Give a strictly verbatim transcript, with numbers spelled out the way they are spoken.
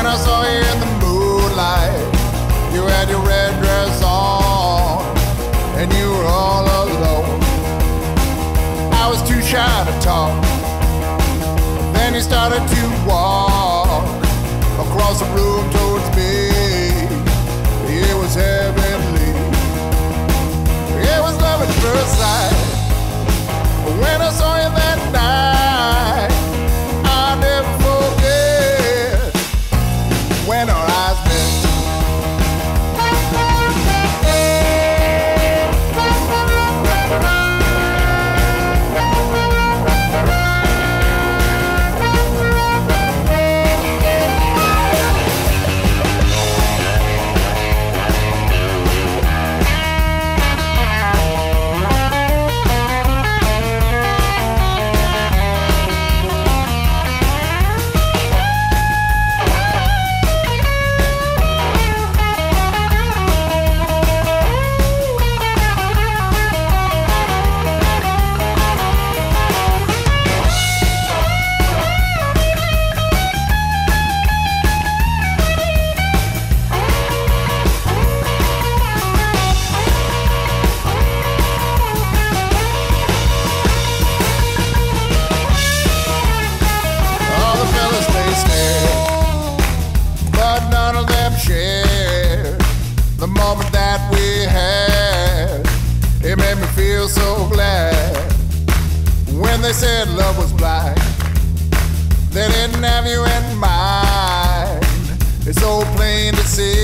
I saw you in the moonlight, you had your red dress on, and you were all alone. I was too shy to talk. Then you started to walk across the room towards me. It was heavenly. It was love at first sight. When I saw you that night, I'll never forget when our eyes met. The moment that we had, it made me feel so glad. When they said love was blind, they didn't have you in mind. It's so plain to see